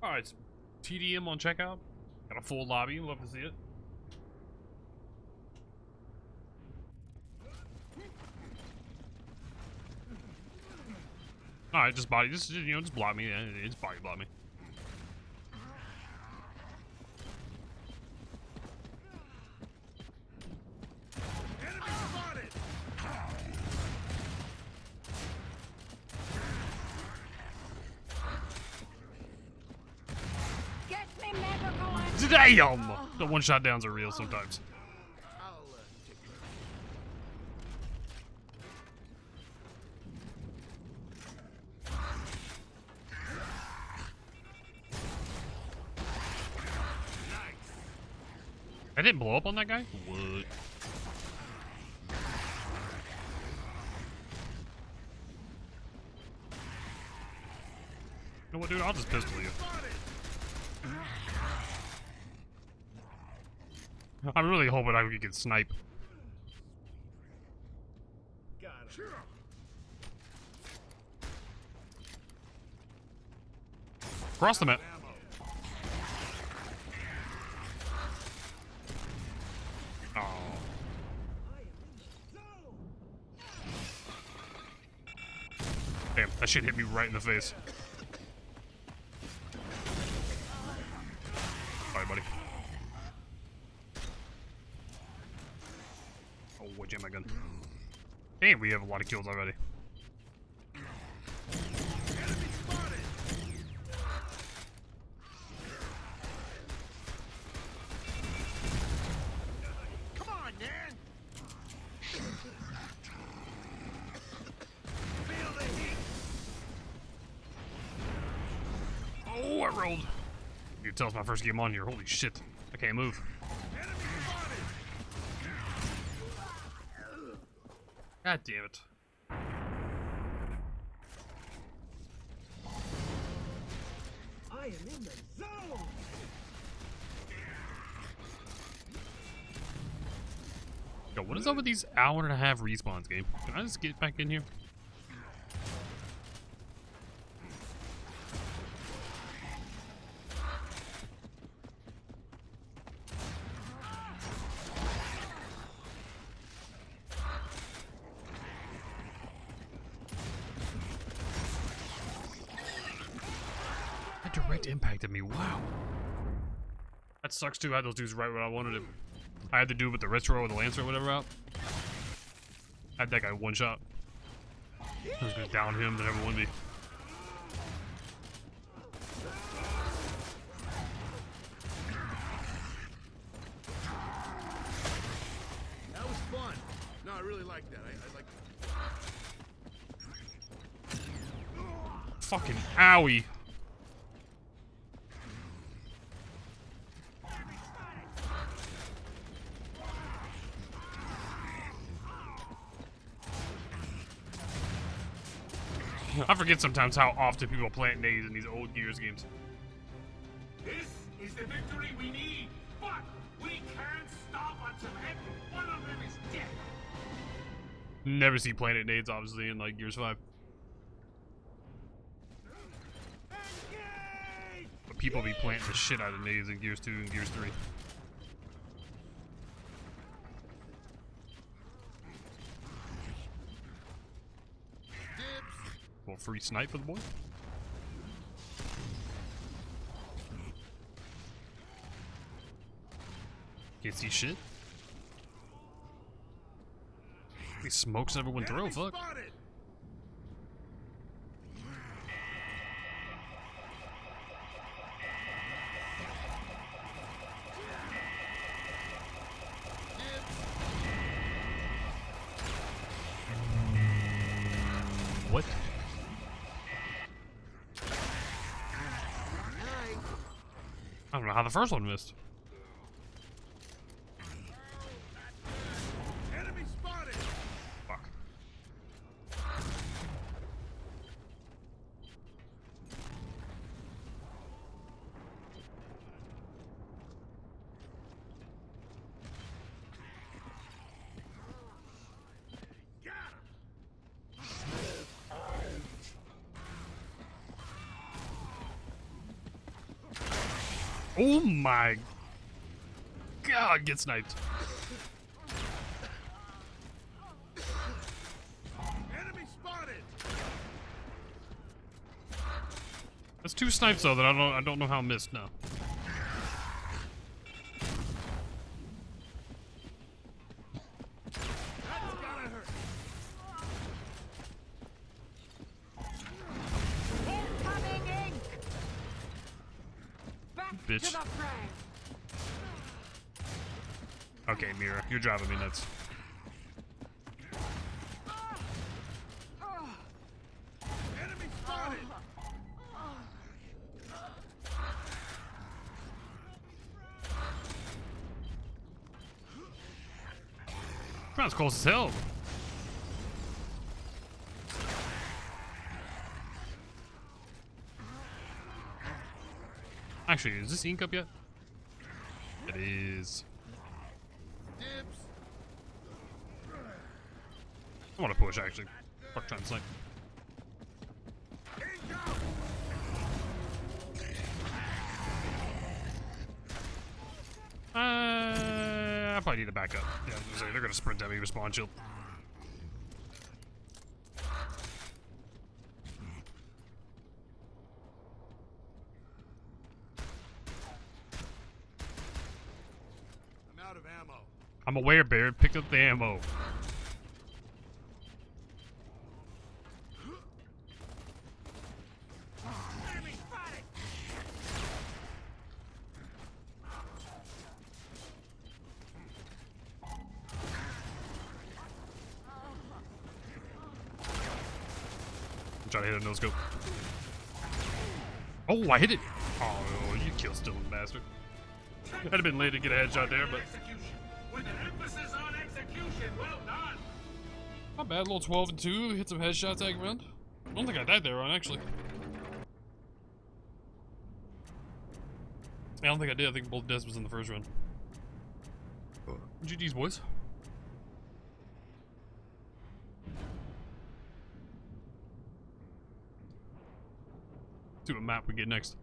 Alright, TDM on checkout. Got a full lobby, love to see it. Alright, just body, just block me. Yeah, it's body block me. Damn! The one-shot downs are real sometimes. I didn't blow up on that guy? What? You know what, dude? I'll just pistol you. I'm really hoping I can snipe. Cross the map. Oh. Damn, that shit hit me right in the face. Sorry, buddy. Oh, what jam my gun? Damn, we have a lot of kills already. Come on, man. Feel the heat. Oh, I rolled. You can tell it's my first game on here. Holy shit. I can't move. God damn it. I am in the zone. Yo, what is up with these hour-and-a-half respawns, game? Can I just get back in here? Direct impacted me, wow. That sucks too. I had those dudes right when I wanted it. I had to do with the retro or the lancer or whatever out. I had that guy one shot. I was gonna down him, then everyone me. That was fun. No, I really like that. I like that. Fucking owie. I forget sometimes how often people plant nades in these old Gears games. This is the victory we need, but we can't stop until every one of them is dead. Never see planet nades, obviously, in like Gears 5. But people be planting the shit out of nades in Gears 2 and Gears 3. Well, free snipe for the boy. Can't see shit. He smokes everyone through, fuck. What? I don't know how the first one missed. Enemy spotted. Fuck. Oh my god, get sniped. Enemy spotted. That's 2 snipes though that I don't know how I missed now. That's gotta hurt. Incoming ink! Back Bitch. to the fray! Okay, Mira, you're driving me nuts. Enemy spotted. That's close as hell. Actually, is this ink up yet? It is. Dibs. I want to push, actually. Fuck trying to snipe. Ink out. I probably need to back up. Yeah, I was gonna say, they're gonna sprint at me with spawn shield. I'm out of ammo. I'm aware, Baird. Pick up the ammo. Enemy spotted. I'm trying to hit a no scope. Oh, I hit it. Oh, you kill stealing bastard. That'd have been late to get a headshot there, but Execution. With an emphasis on execution. Well done. not bad. Little 12 and 2. Hit some headshots tag around. I don't think I died there, Ron, actually. I don't think I did. I think both deaths was in the first run. GG's, boys. See what map we get next.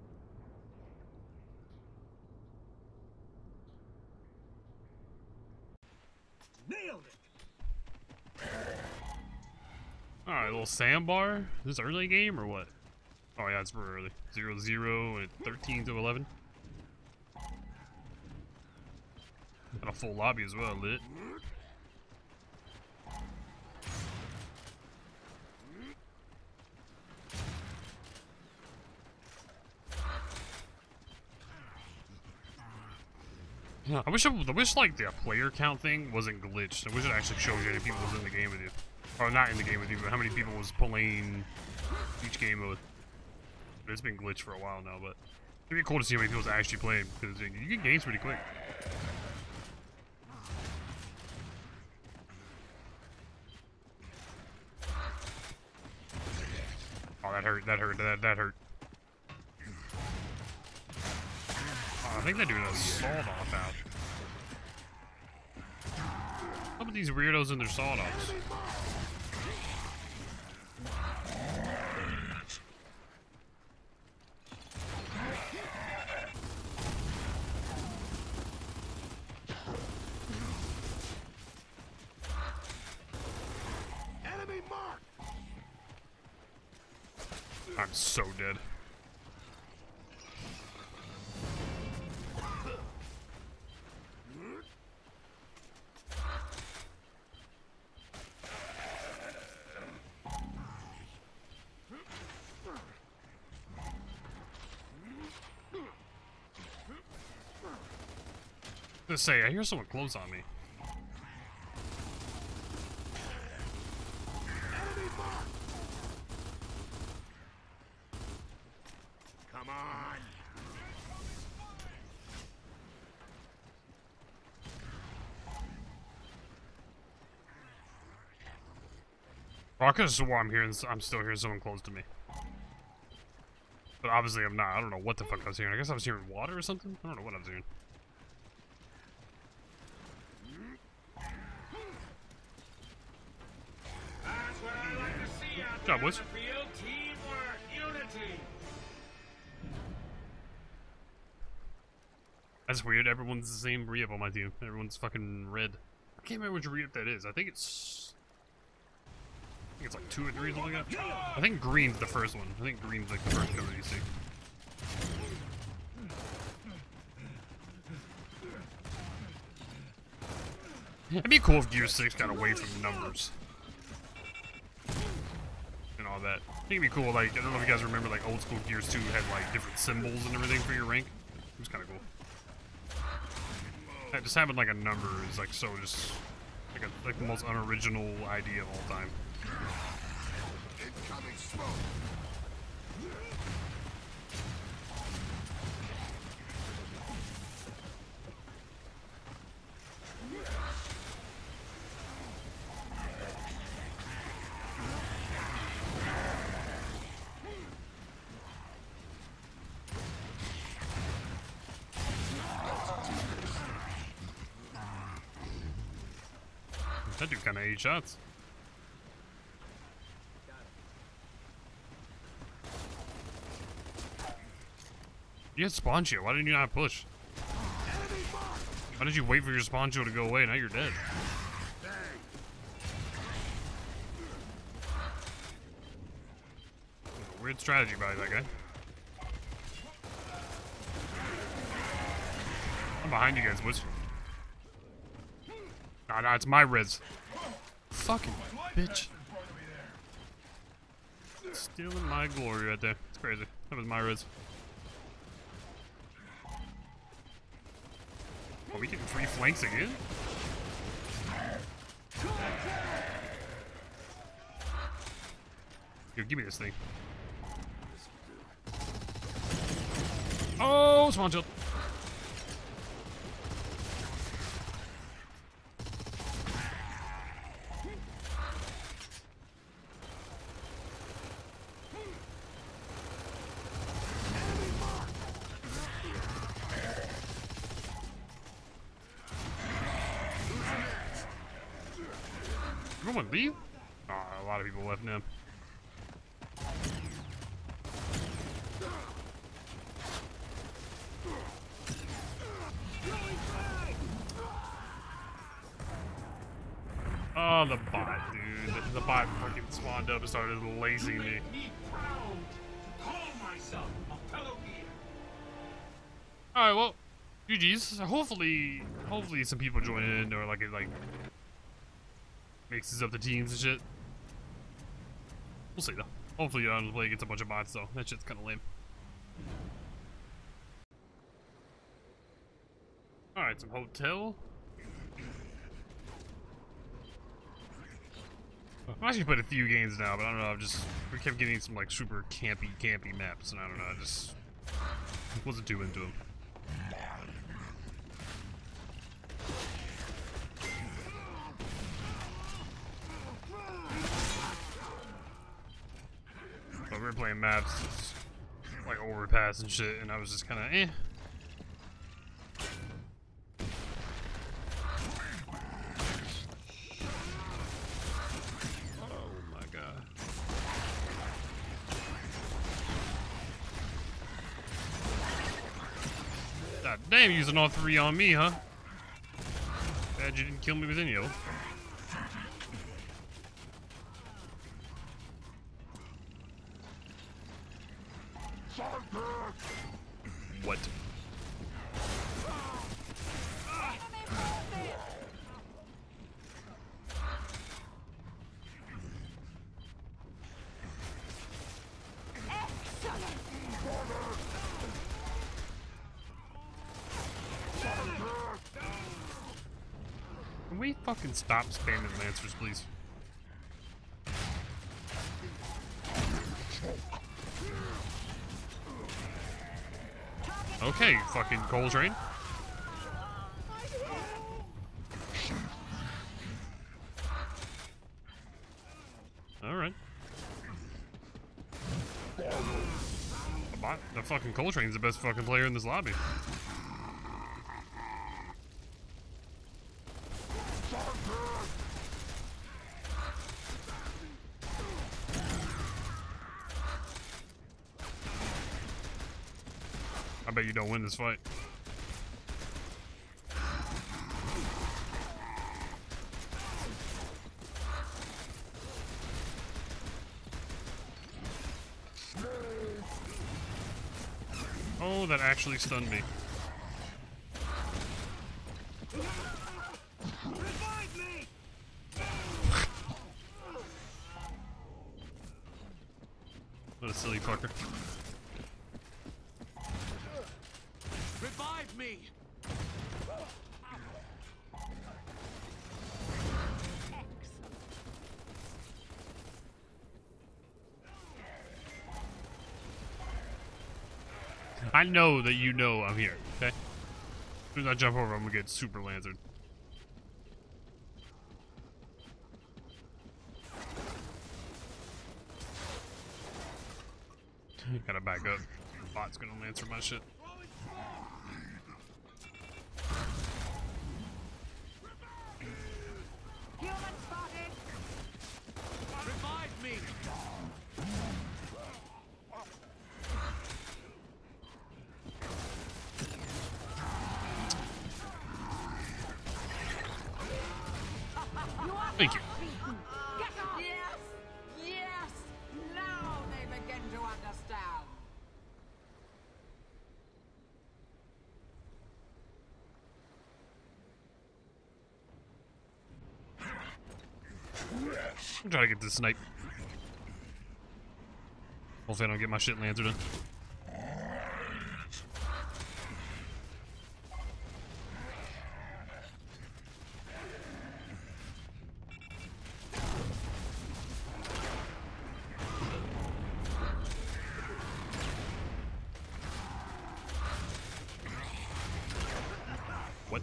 Nailed it. Alright, a little sandbar. Is this early game or what? Oh yeah, it's for early. 0-0 and 13 to 11. Got a full lobby as well, lit. Yeah, I wish like the player count thing wasn't glitched. I wish it actually showed you how many people was in the game with you. Or not in the game with you, but how many people was playing each game mode. It's been glitched for a while now, but it'd be cool to see how many people actually playing, because you get games pretty quick. Oh, that hurt, that hurt, that hurt. Oh, I think they're doing a sawed-off out. Some of these weirdos and their sawed-offs. Enemy marked. I'm so dead. Let's say, I hear someone close on me. Enemy marked. Come on. Oh, I could have swore I'm still hearing someone close to me. But obviously I'm not. I don't know what the fuck I was hearing. I guess I was hearing water or something? I don't know what I was hearing. That's what I like to see out Good job, there boys. on the field. Teamwork, unity. That's weird. Everyone's the same re-up on my team. Everyone's fucking red. I can't remember which re-up that is. I think it's like 2 or 3 or something like that. I think green's the first one. I think green's like the first color you see. It'd be cool if Gear 6 got away from numbers. And all that. I think it'd be cool, like, I don't know if you guys remember, like, old school Gears 2 had, like, different symbols and everything for your rank. It was kind of cool. Yeah, just having, like, a number is, like, so just, like the most unoriginal idea of all time. Incoming smoke. That dude kind of 8 shots. You had spawn shield. Why didn't you not push? Why did you wait for your spawn shield to go away? Now you're dead. Weird strategy by that guy. I'm behind you guys, boys. Nah, it's my res. Fucking bitch. Stealing my glory right there. It's crazy. That was my res. Are we getting 3 flanks again? Yo, give me this thing. Oh, spawn shield. Everyone leave? Oh, a lot of people left now. Oh, the bot, dude. The bot fucking spawned up and started lacing me. Alright, well, GG's. Hopefully some people join in, or like it mixes up the teams and shit. We'll see though. Hopefully play gets a bunch of bots though. That shit's kinda lame. Alright, some hotel. I've actually played a few games now, but I don't know, we kept getting some like super campy maps, and I don't know, I just wasn't too into them. But we were playing maps like overpass and shit, and I was just kinda eh. God damn, using all 3 on me, huh? Glad you didn't kill me with any of them. What? Can we fucking stop spamming Lancers, please? Okay, fucking coal train. Alright. The fucking coal train's the best fucking player in this lobby. I bet you don't win this fight. Oh, that actually stunned me. Revive me! What a silly fucker. Revive me! I know that you know I'm here, okay? As soon as I jump over, I'm gonna get super lancered. Gotta back up. Bot's gonna lancer my shit. Human spotted. Revive me! Thank you. Get up. Yes. Yes. Now they begin to understand. I'm trying to get this snipe. Hopefully I don't get my shit lancered in. What?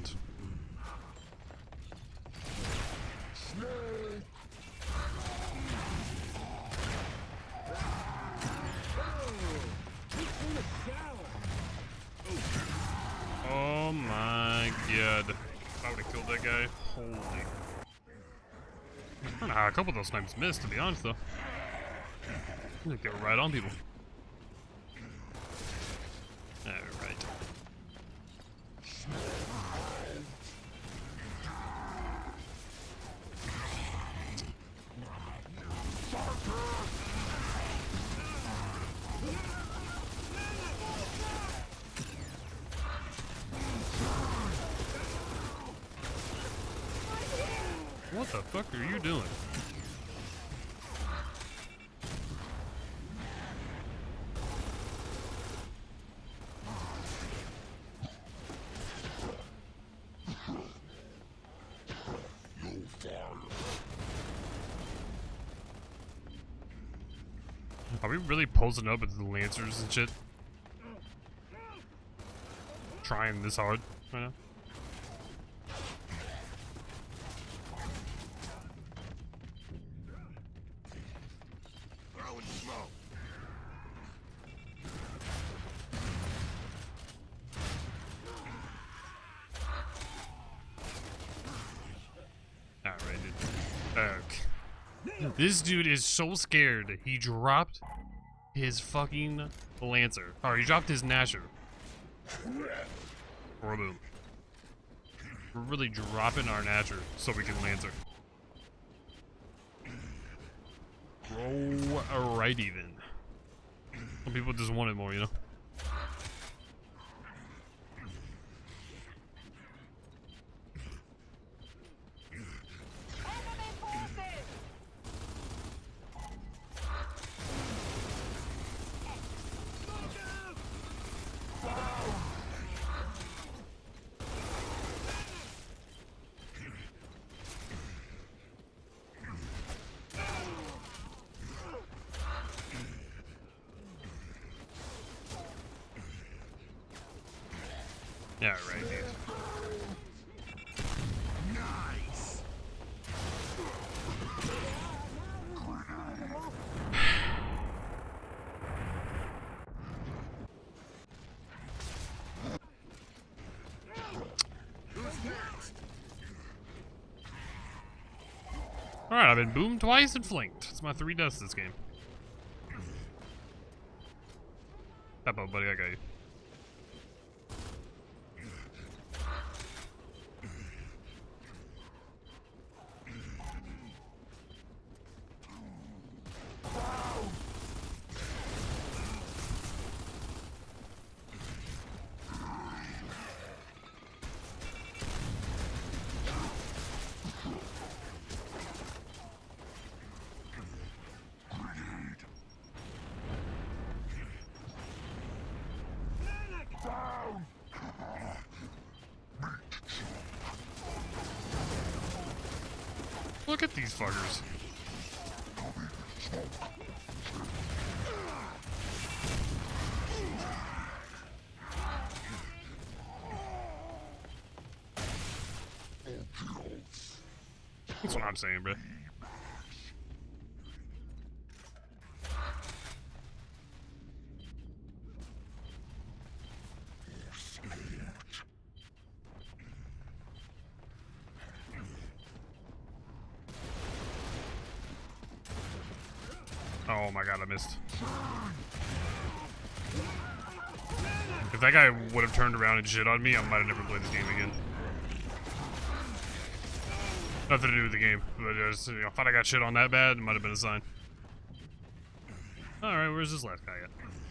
Oh my god. If I would have killed that guy, holy. I don't know how a couple of those snipes missed, to be honest, though. They go right on people. Alright. What the fuck are you doing? Are we really posing up as the Lancers and shit? Trying this hard right now? Throwing smoke. Alright, dude. Okay. This dude is so scared. He dropped his fucking Lancer. Or he dropped his Nasher. Or boom. We're really dropping our Nasher so we can Lancer. Alrighty then. Some people just wanted more, you know? Enemy forces. Yeah, right, dude. Nice. Who's next? Alright, I've been boomed twice and flanked. It's my 3 deaths this game. Step up, buddy, I got you. Look at these fuckers. That's what I'm saying, bro. Oh my god, I missed. If that guy would have turned around and shit on me, I might have never played this game again. Nothing to do with the game, but just, you know, if I got shit on that bad, it might have been a sign. Alright, where's this last guy at?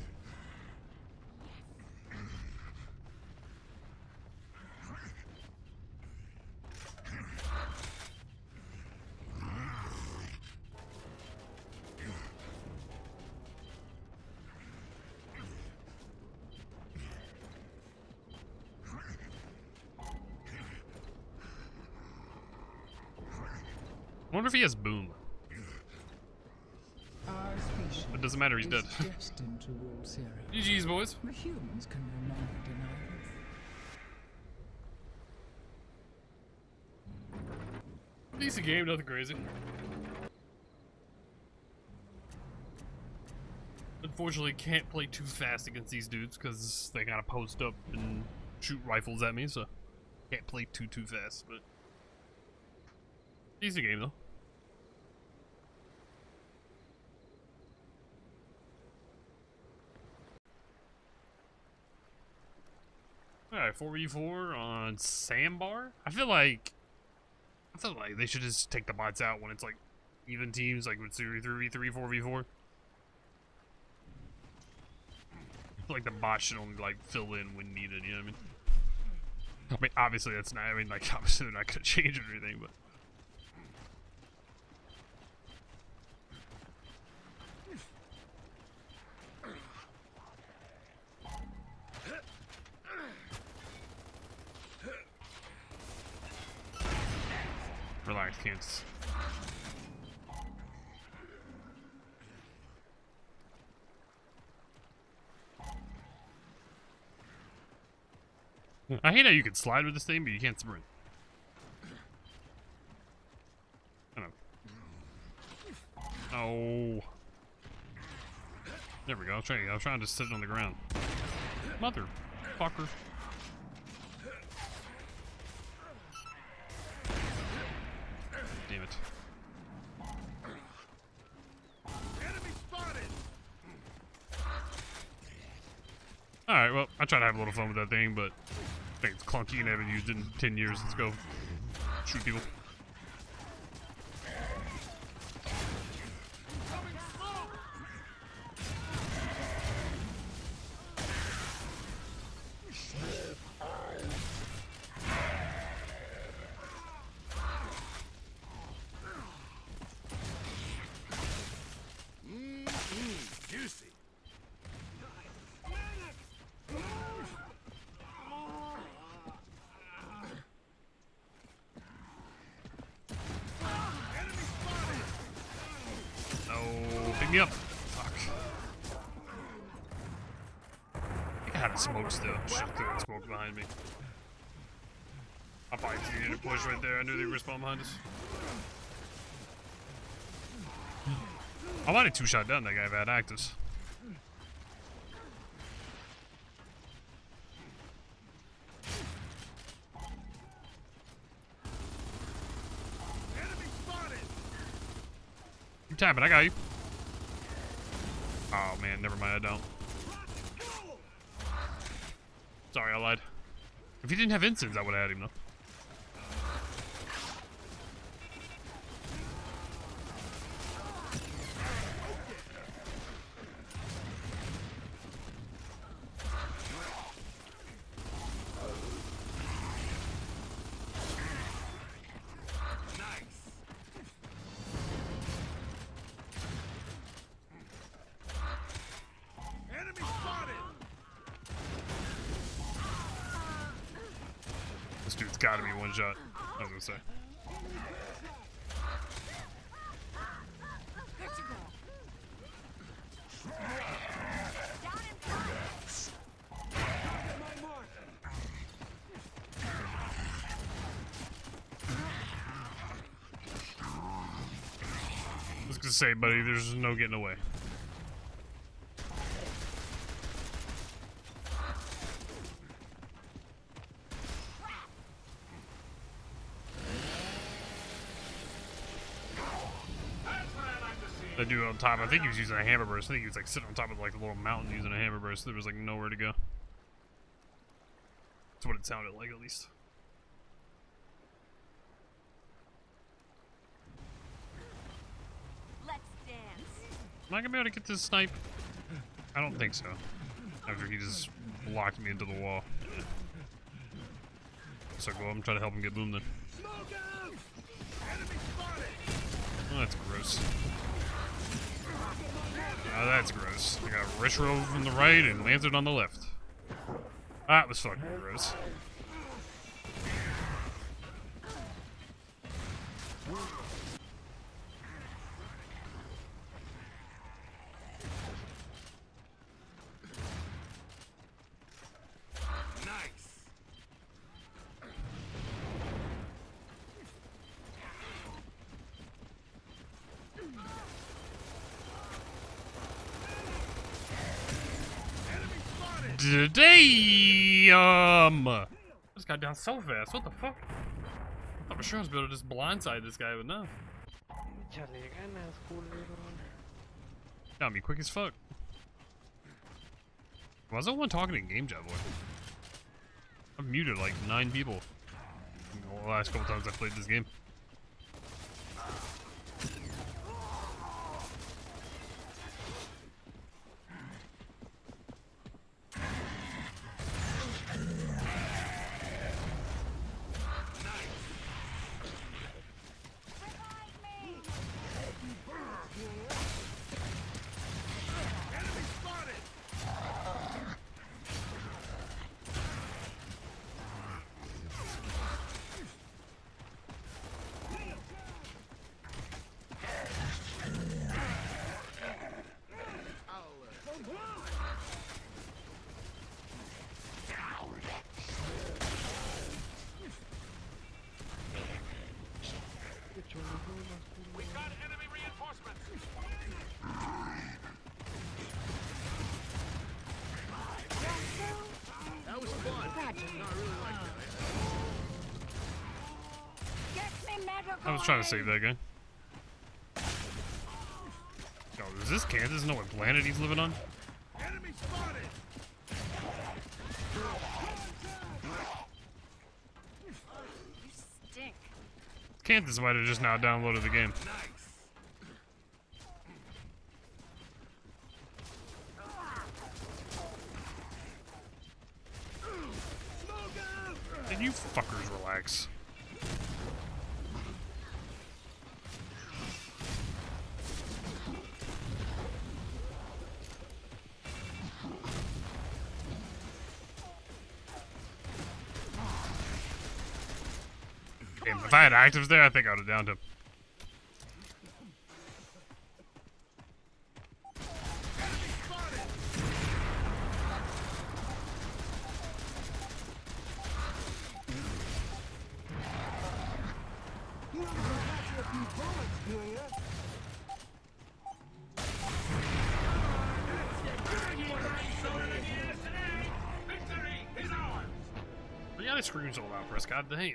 I wonder if he has boom. It doesn't matter, he's dead. Destined to rule Syria. GG's, boys. The humans can no longer deny this. Decent game, nothing crazy. Unfortunately, can't play too fast against these dudes because they gotta post up and shoot rifles at me, so can't play too fast. But decent game though. Alright, 4v4 on Sandbar. I feel like they should just take the bots out when it's like even teams, like with 3v3, 4v4. I feel like the bots should only like fill in when needed, you know what I mean? Obviously that's not, like obviously they're not gonna change it or anything, but relax, Kansas. I hate how you can slide with this thing, but you can't sprint. I don't know. Oh. There we go. I was trying to sit on the ground. Motherfucker. Damn it. Enemy spotted. Alright, well, I try to have a little fun with that thing, but I think it's clunky and I haven't used it in 10 years. Let's go shoot people. Juicy. Oh, pick me up. Fuck. I think I had a smoke still. Should've cleared the smoke behind me. I probably needed to push right there. I knew they were spawning behind us. I might have two-shot down that guy if I had actors. Enemy spotted. Keep tapping, I got you. Oh man, never mind, I don't. Sorry, I lied. If he didn't have instants, I would have had him though. This dude's gotta be one shot, I was gonna say. to say, buddy, there's no getting away. That dude on top, I think he was using a hammer burst. I think he was like sitting on top of like a little mountain using a hammer burst. There was like nowhere to go. That's what it sounded like, at least. Let's dance. Am I gonna be able to get this snipe? I don't think so. After he just locked me into the wall. So go up and try to help him get boom then. Oh, that's gross. Oh, that's gross. I got retro from the right and Lancet on the left. That was fucking gross. Damn! This got down so fast. What the fuck? I thought for sure I was able to just blindside this guy, but no. Got me quick as fuck. Why was that one talking in game chat, boy? I've muted like 9 people the last couple times I played this game. We got enemy reinforcements. That was fun. No, I really liked it. Get me medical. I was trying to save that guy. Yo, is this Kansas? Know what planet he's living on? Enemy spotted. You stink. Kansas might have just now downloaded the game. Can you fuckers relax? Damn, if I had actives there, I think I would have downed him. But yeah, they scream so loud, Press. God damn.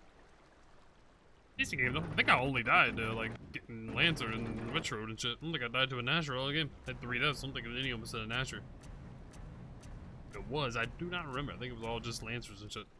Decent game though. I think I only died to like getting Lancer and Witch Road and shit. I don't think I died to a Nasher all game. I had 3 deaths. I don't think it was any of them instead of Nasher. If it was, I do not remember. I think it was all just Lancers and shit.